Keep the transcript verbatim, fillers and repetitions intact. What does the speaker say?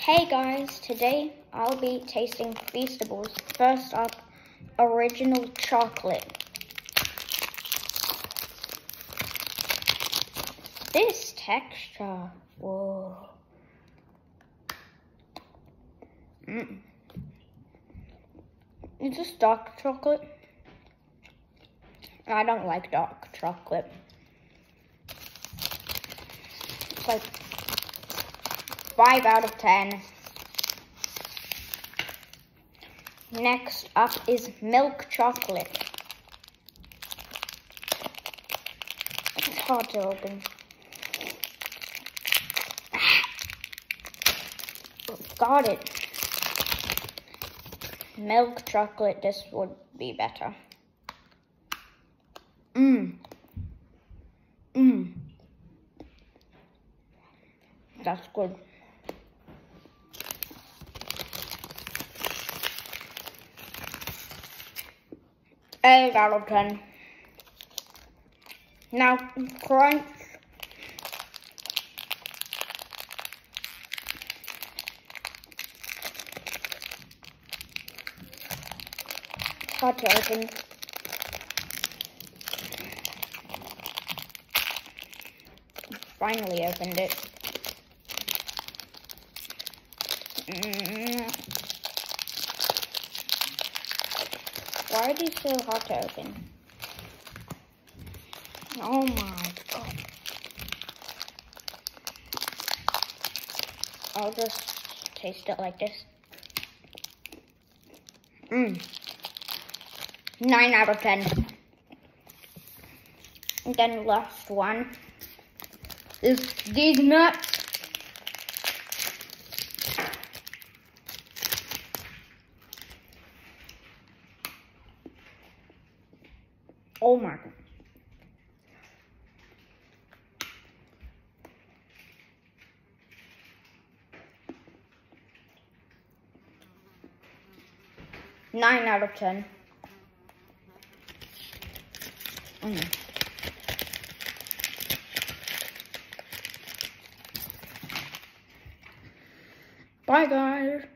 Hey guys, today I'll be tasting Feastables. First up, original chocolate. This texture, whoa. Mm. Is this dark chocolate? I don't like dark chocolate. It's like five out of ten. Next up is milk chocolate. It's hard to open. Got it. Milk chocolate, this would be better. Mmm. Mmm. That's good. eight out of ten. Now, crunch. Hard to open. Finally opened it. Mm. Why are these so hard to open? Oh my god. I'll just taste it like this. Mmm. nine out of ten. And then last one is these nuts. Oh my god. nine out of ten. Mm. Bye guys.